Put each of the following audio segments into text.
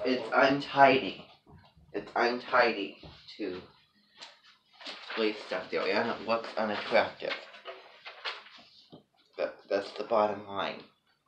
it's untidy. It's untidy to place stuff there, and it looks unattractive. That's the bottom line.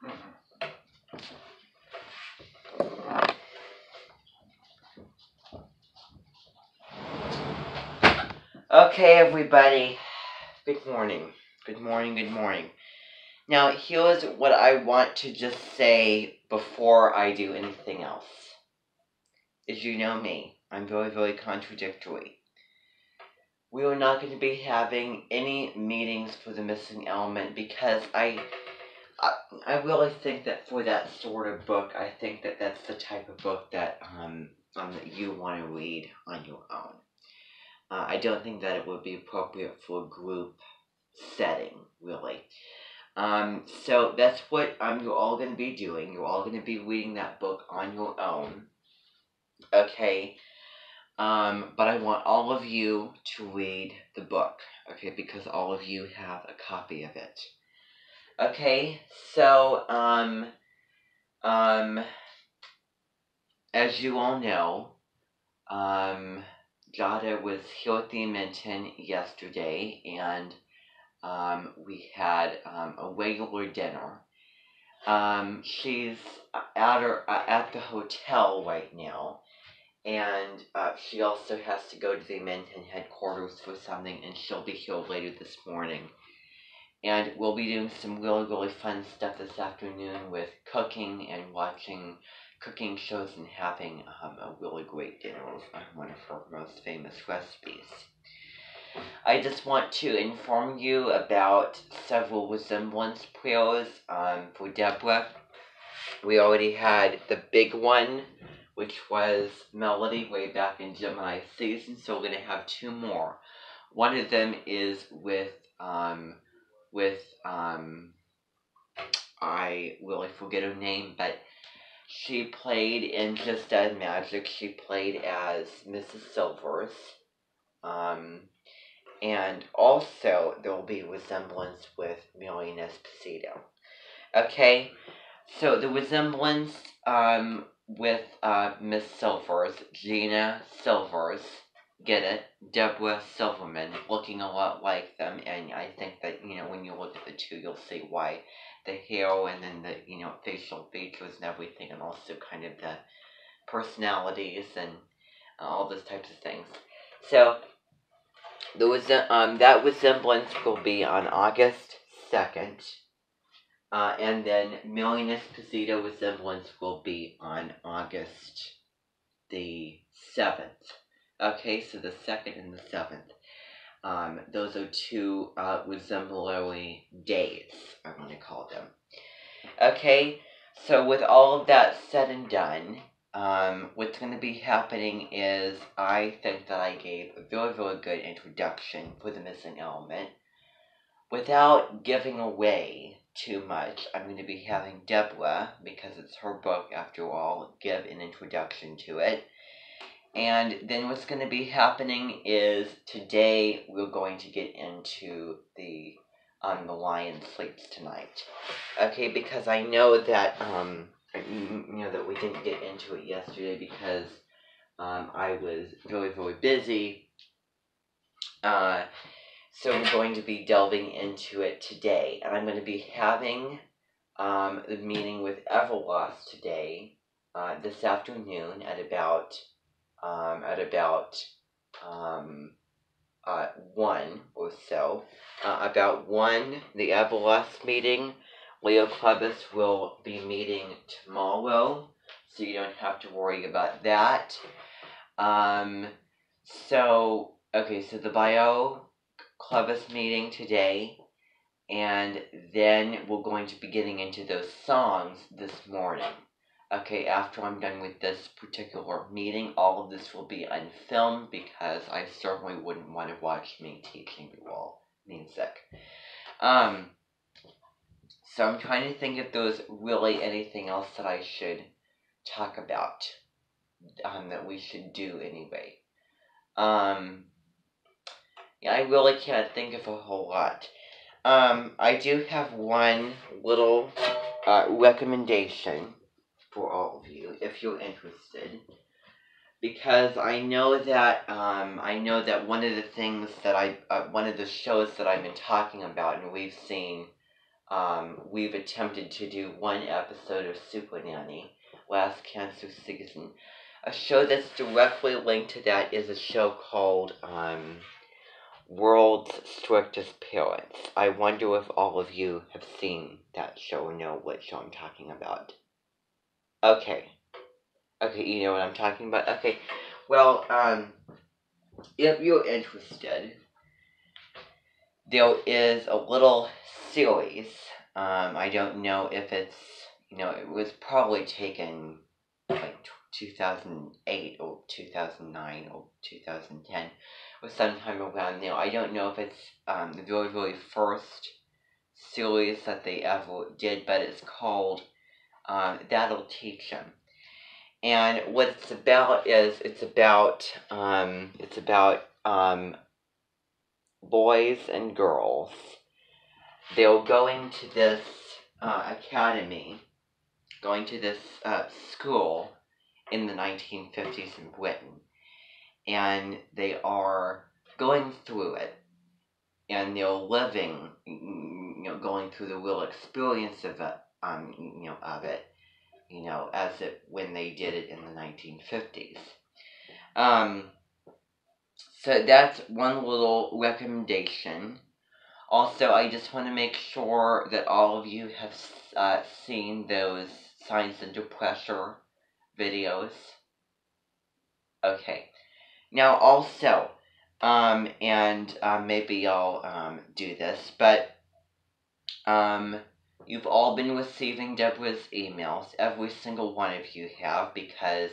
Okay, everybody. Good morning. Good morning, good morning. Now, here's what I want to just say before I do anything else. As you know me, I'm very, very contradictory. We are not going to be having any meetings for the missing element because I really think that for that sort of book, I think that that's the type of book that you want to read on your own. I don't think that it would be appropriate for a group setting, really. So that's what you're all going to be doing. You're all going to be reading that book on your own. Okay? But I want all of you to read the book, okay? Because all of you have a copy of it. Okay? So, as you all know, Jada was here at the Minton yesterday, and we had a regular dinner. She's at the hotel right now, and she also has to go to the Minton headquarters for something, and she'll be here later this morning. And we'll be doing some really, really fun stuff this afternoon with cooking and watching cooking shows and having a really great dinner with one of her most famous recipes. I just want to inform you about several resemblance prayers for Deborah. We already had the big one, which was Melody way back in Gemini season, so we're going to have two more. One of them is with I really forget her name, but she played in Just Add Magic. She played as Mrs. Silvers. And also there will be resemblance with Million Esposito. Okay, so the resemblance with Miss Silvers, Gina Silvers, get it? Deborah Silverman, looking a lot like them, and I think that, when you look at the two, you'll see why. The hair and then the, facial features and everything, and also kind of the personalities and all those types of things. So, that resemblance will be on August 2nd. And then Million Esposito resemblance will be on August the 7th. Okay, so the 2nd and the 7th. Those are two resembling days, I'm going to call them. Okay, so with all of that said and done, what's going to be happening is I think that I gave a very, very good introduction for the missing element. Without giving away too much, I'm going to be having Deborah, because it's her book after all, give an introduction to it. And then what's going to be happening is today we're going to get into the Lion Sleeps Tonight. Okay, because I know that that we didn't get into it yesterday because I was very, very busy. So we're going to be delving into it today, and I'm going to be having the meeting with Everlost today, this afternoon at about 1 or so. About 1, the Everlost meeting. Leo Clubus will be meeting tomorrow, so you don't have to worry about that. So the Bio Clubus meeting today, and then we're going to be getting into those songs this morning. Okay, after I'm done with this particular meeting, all of this will be unfilmed because I certainly wouldn't want to watch me teaching you all music. So I'm trying to think if there's really anything else that I should talk about, that we should do anyway. Yeah, I really can't think of a whole lot. I do have one little recommendation. for all of you if you're interested, because I know that one of the things that one of the shows that I've been talking about and we've seen, we've attempted to do one episode of Super Nanny last cancer season. A show that's directly linked to that is a show called World's Strictest Parents. I wonder if all of you have seen that show or know what show I'm talking about. Okay, you know what I'm talking about? Okay, well, if you're interested, there is a little series. I don't know if it's, it was probably taken like 2008 or 2009 or 2010 or sometime around there. I don't know if it's the very, very first series that they ever did, but it's called That'll Teach 'Em. And what it's about is it's about boys and girls. They're going to this academy, going to this school in the 1950s in Britain, and they are going through it, and they're living, going through the real experience of it, as it when they did it in the 1950s. So that's one little recommendation. Also, I just want to make sure that all of you have seen those Science Under Pressure videos. Okay. Now, also, maybe I'll do this, but you've all been receiving Deborah's emails. Every single one of you have, because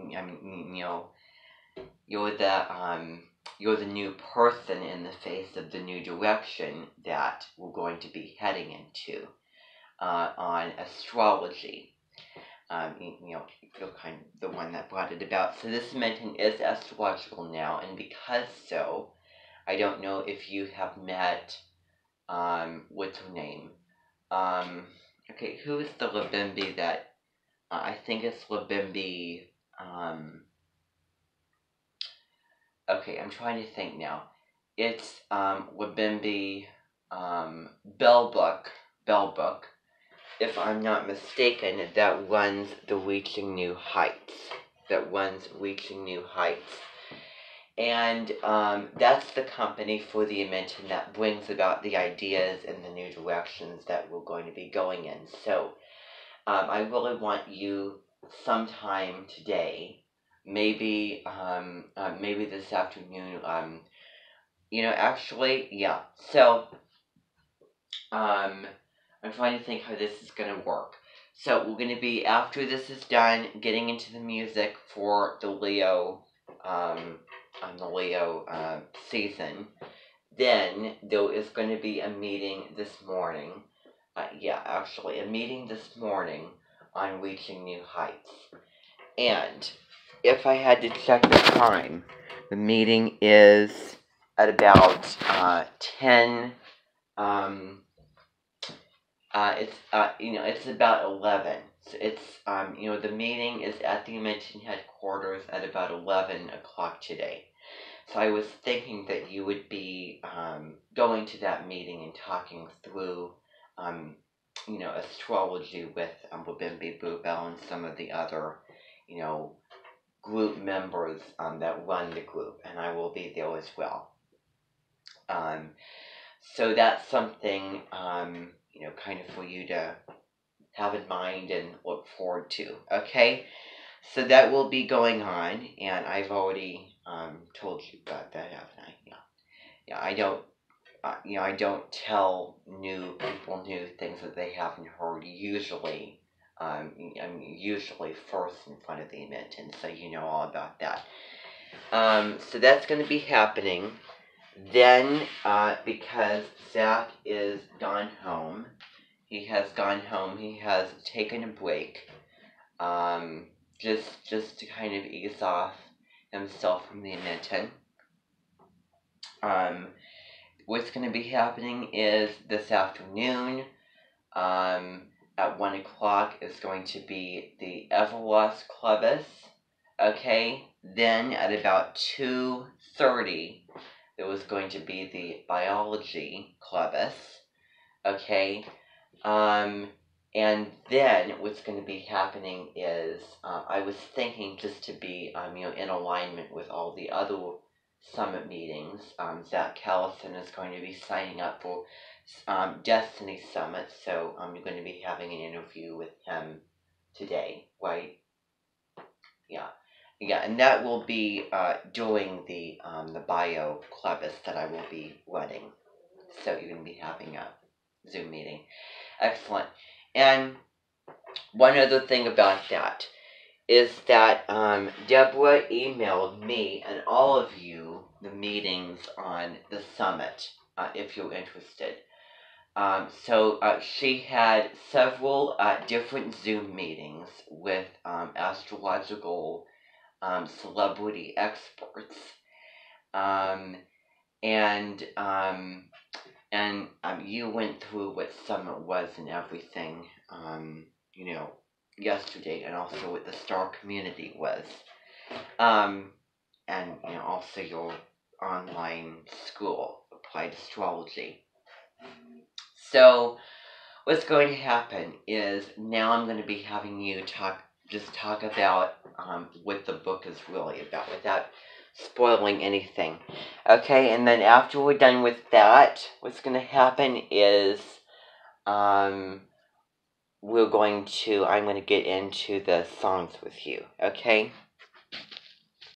you're the new person in the face of the new direction that we're going to be heading into on astrology. You're kind of the one that brought it about. So this dimension is astrological now, and because so, I don't know if you have met, what's her name? Okay, who is the Labimbi that, I think it's Labimbi, okay, I'm trying to think now. It's, Labimbi, Bellbook, if I'm not mistaken, that runs the Reaching New Heights. And that's the company for the Dimension that brings about the ideas and the new directions that we're going to be going in. So I really want you sometime today, maybe this afternoon, So I'm trying to think how this is going to work. So we're going to be, after this is done, getting into the music for the Leo season. Then there is going to be a meeting this morning. A meeting this morning on Reaching New Heights. And if I had to check the time, the meeting is at about 10. It's about 11. So it's, the meeting is at the Dimension headquarters at about 11 o'clock today. So I was thinking that you would be going to that meeting and talking through, astrology with Wabimbi Bluebell and some of the other, group members that run the group, and I will be there as well. So that's something, kind of for you to have in mind and look forward to, okay? So that will be going on, and I've already told you about that, haven't I? Yeah, I don't tell new people new things that they haven't heard, usually. Usually first in front of the event, and so you know all about that. So that's going to be happening. Then, because Zach is gone home, he has taken a break, just to kind of ease off himself from the Edmonton. What's going to be happening is this afternoon, at 1 o'clock is going to be the Everlost Clubus. Okay, then at about 2:30, there was going to be the Biology Clubus. Okay, and then what's going to be happening is I was thinking, just to be in alignment with all the other summit meetings, Zach Callison is going to be signing up for Destiny Summit, so you're going to be having an interview with him today, right? Yeah, and that will be during the Bio Clubus that I will be running. So you're going to be having a Zoom meeting. Excellent. And one other thing about that is that Deborah emailed me and all of you the meetings on the summit, if you're interested. So she had several different Zoom meetings with astrological celebrity experts, and you went through what summit was and everything, yesterday, and also what the star community was, and also your online school, Applied Astrology. So what's going to happen is now I'm going to be having you talk about what the book is really about without spoiling anything. Okay, and then after we're done with that, what's going to happen is I'm going to get into the songs with you. Okay?